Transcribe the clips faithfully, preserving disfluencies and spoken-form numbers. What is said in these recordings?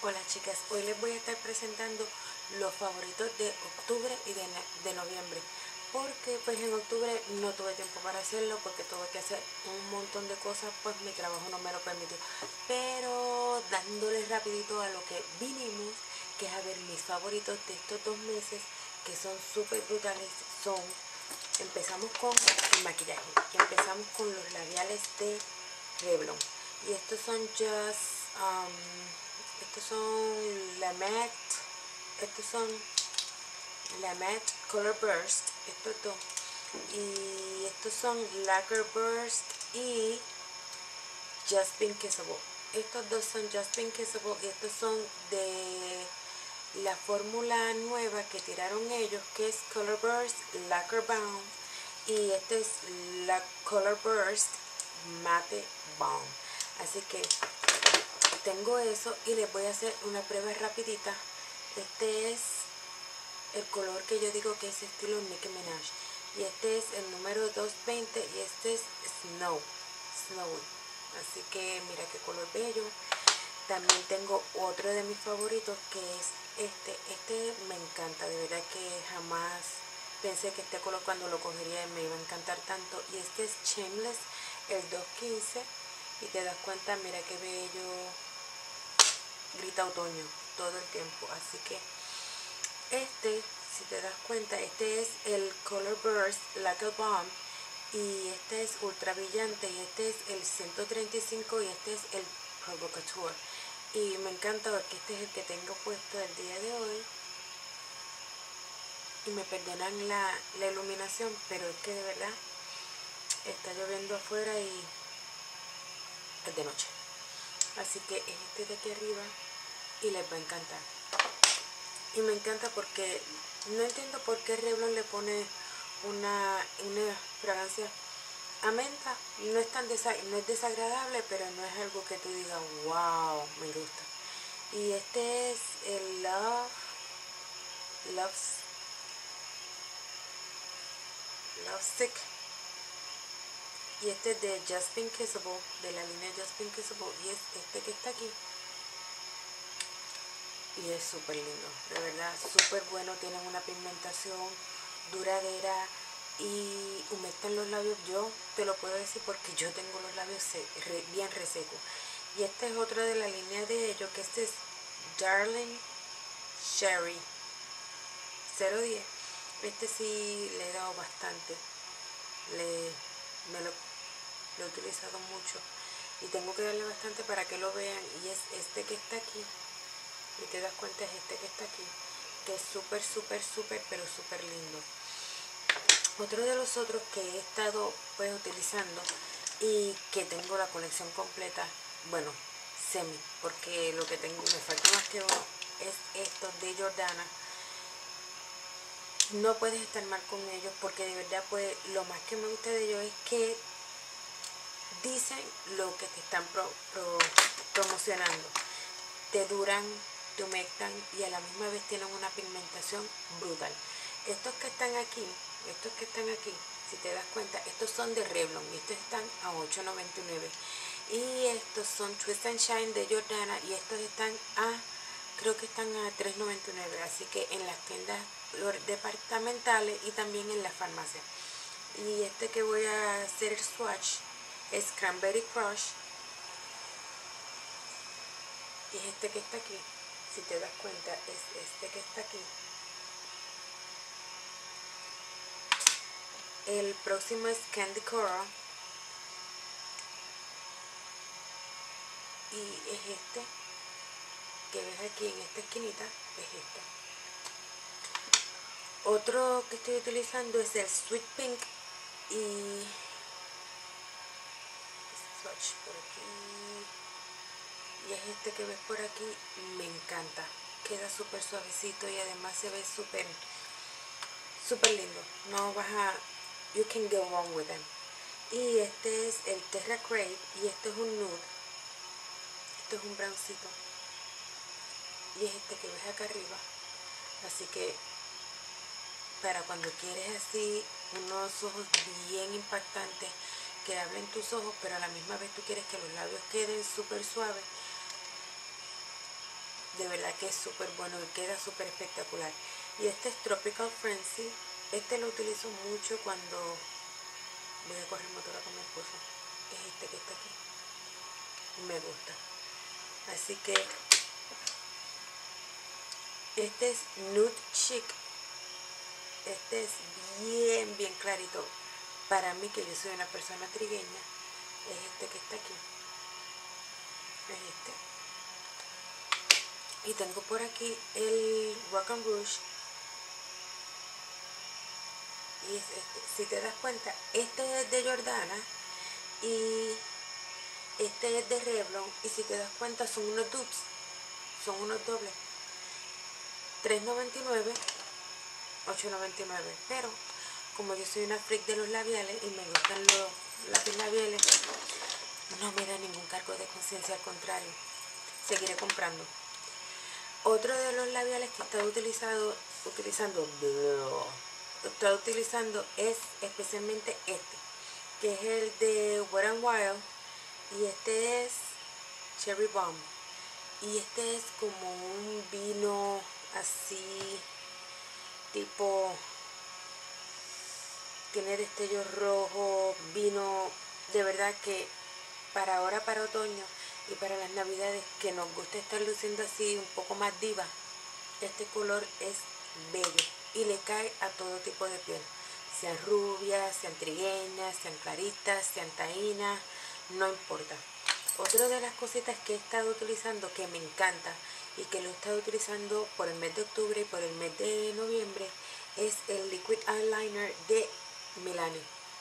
Hola chicas, hoy les voy a estar presentando los favoritos de octubre y de, de noviembre, porque pues en octubre no tuve tiempo para hacerlo porque tuve que hacer un montón de cosas, pues mi trabajo no me lo permitió, pero dándoles rapidito a lo que vinimos, que es a ver mis favoritos de estos dos meses que son súper brutales. Son, empezamos con el maquillaje y empezamos con los labiales de Revlon, y estos son just um, estos son la matte, estos son la matte Color Burst, estos dos, y estos son Lacquer Burst y Just Pink Kissable. Estos dos son Just Pink Kissable y estos son de la fórmula nueva que tiraron ellos, que es Color Burst Lacquer Balm, y este es la Color Burst Matte Balm. Así que tengo eso y les voy a hacer una prueba rapidita. Este es el color que yo digo que es estilo Nicki Minaj, y este es el número doscientos veinte y este es Snow Snowy. Así que mira qué color bello. También tengo otro de mis favoritos, que es este. Este me encanta, de verdad que jamás pensé que este color cuando lo cogería me iba a encantar tanto. Y este es Shameless, el doscientos quince, y te das cuenta, mira qué bello, grita otoño todo el tiempo. Así que este, si te das cuenta, este es el Color Burst Lacquer Balm, y este es ultra brillante, y este es el ciento treinta y cinco, y este es el Provocateur. Y me encanta porque este es el que tengo puesto el día de hoy. Y me perdonan la, la iluminación, pero es que de verdad está lloviendo afuera y es de noche. Así que es este de aquí arriba y les va a encantar. Y me encanta porque no entiendo por qué Revlon le pone una, una fragancia a menta. No es tan desa no es desagradable, pero no es algo que tú digas wow, me gusta. Y este es el Love Love, Love Stick, y este es de Just Pink Kissable, de la línea Just Pink Kissable, y es este que está aquí. Y es súper lindo, de verdad, súper bueno. Tienen una pigmentación duradera y humectan los labios. Yo te lo puedo decir porque yo tengo los labios re, bien resecos. Y este es otro de la línea de ellos, que este es Darling Cherry cero diez. Este sí le he dado bastante, le, me lo, lo he utilizado mucho y tengo que darle bastante para que lo vean. Y es este que está aquí, y te das cuenta, es este que está aquí, que es súper súper súper pero súper lindo. Otro de los otros que he estado pues utilizando y que tengo la colección completa, bueno, semi, porque lo que tengo, me falta más que uno, es estos de Jordana. No puedes estar mal con ellos, porque de verdad pues lo más que me gusta de ellos es que dicen lo que te están pro, pro, promocionando. Te duran, te humectan y a la misma vez tienen una pigmentación brutal. Estos que están aquí, estos que están aquí, si te das cuenta, estos son de Revlon y estos están a ocho noventa y nueve. Y estos son Twist and Shine de Jordana y estos están a, creo que están a tres noventa y nueve. Así que en las tiendas departamentales y también en la farmacia. Y este que voy a hacer el swatch es Cranberry Crush, y es este que está aquí. Si te das cuenta, es este que está aquí. El próximo es Candy Coral, y es este que ves aquí en esta esquinita, es este. Otro que estoy utilizando es el Sweet Pink, y swatch por aquí, y es este que ves por aquí. Me encanta, queda súper suavecito y además se ve súper súper lindo. No vas a, you can go wrong with them. Y este es el Terra Crave, y este es un nude, este es un browncito, y es este que ves acá arriba. Así que para cuando quieres así unos ojos bien impactantes, que hablen tus ojos, pero a la misma vez tú quieres que los labios queden súper suaves, de verdad que es súper bueno y queda súper espectacular. Y este es Tropical Frenzy. Este lo utilizo mucho cuando voy a correr motora con mi esposo. Es este que está aquí. Me gusta. Así que este es Nude Chic. Este es bien, bien clarito. Para mí, que yo soy una persona trigueña, es este que está aquí. Es este. Y tengo por aquí el Rock and Rouge. Y es este. Si te das cuenta, este es de Jordana y este es de Revlon. Y si te das cuenta, son unos dupes. Son unos dobles. tres noventa y nueve, ocho noventa y nueve. Pero como yo soy una freak de los labiales y me gustan los lápiz labiales, no me da ningún cargo de conciencia, al contrario, seguiré comprando. Otro de los labiales que he estado utilizado, utilizando, he estado utilizando es especialmente este, que es el de Wet n Wild, y este es Cherry Bomb. Y este es como un vino así, tipo, tiene destellos rojos, vino, de verdad que para ahora, para otoño y para las navidades, que nos gusta estar luciendo así un poco más diva, este color es bello y le cae a todo tipo de piel, sean rubias, sean trigueñas, sean claritas, sean taínas, no importa. Otra de las cositas que he estado utilizando que me encanta y que lo he estado utilizando por el mes de octubre y por el mes de noviembre es el Liquid Eyeliner de Milani.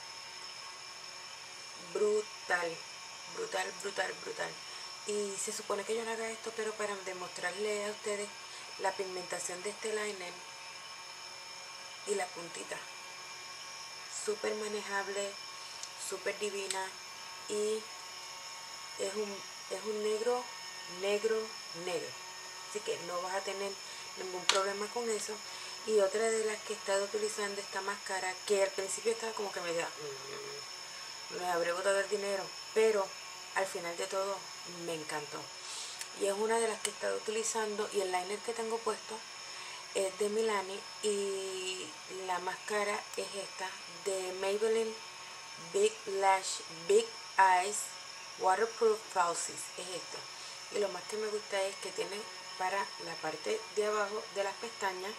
Brutal, brutal, brutal, brutal. Y se supone que yo no haga esto, pero para demostrarle a ustedes la pigmentación de este liner y la puntita. Súper manejable, súper divina, y es un, es un negro, negro, negro. Así que no vas a tener ningún problema con eso. Y otra de las que he estado utilizando, esta máscara, que al principio estaba como que me decía, mmm, me habré botado el dinero, pero al final de todo me encantó. Y es una de las que he estado utilizando, y el liner que tengo puesto es de Milani, y la máscara es esta de Maybelline Big Lash Big Eyes Waterproof Falsies, es esto. Y lo más que me gusta es que tiene para la parte de abajo de las pestañas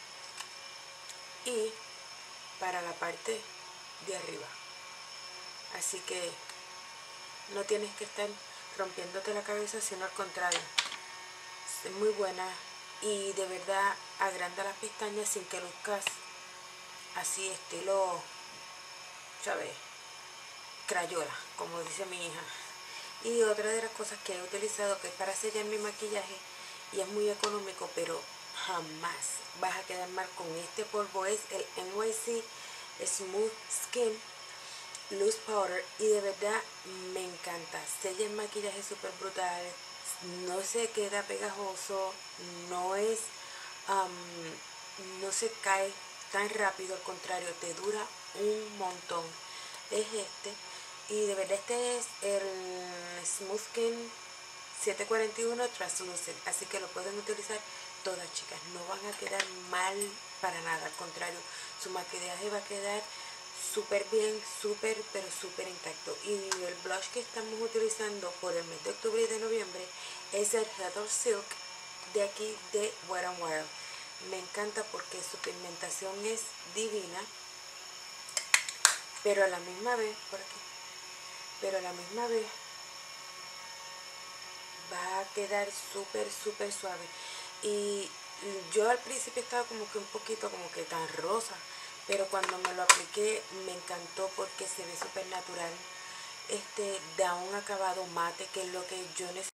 y para la parte de arriba, así que no tienes que estar rompiéndote la cabeza, sino al contrario, es muy buena y de verdad agranda las pestañas sin que luzcas así estilo, ¿sabes?, crayola, como dice mi hija. Y otra de las cosas que he utilizado, que es para sellar mi maquillaje y es muy económico, pero jamás vas a quedar mal con este polvo, es el N Y C Smooth Skin Loose Powder, y de verdad me encanta. Sella el maquillaje súper brutal, no se queda pegajoso, no es um, no se cae tan rápido, al contrario, te dura un montón. Es este, y de verdad este es el Smooth Skin setecientos cuarenta y uno Translucent, así que lo pueden utilizar todas, chicas, no van a quedar mal para nada, al contrario, su maquillaje va a quedar súper bien, súper, pero súper intacto. Y el blush que estamos utilizando por el mes de octubre y de noviembre es el Heather Silk de aquí de Wet n Wild. Me encanta porque su pigmentación es divina, pero a la misma vez, por aquí, pero a la misma vez va a quedar súper, súper suave. Y yo al principio estaba como que un poquito como que tan rosa, pero cuando me lo apliqué me encantó porque se ve súper natural. Este da un acabado mate, que es lo que yo necesito.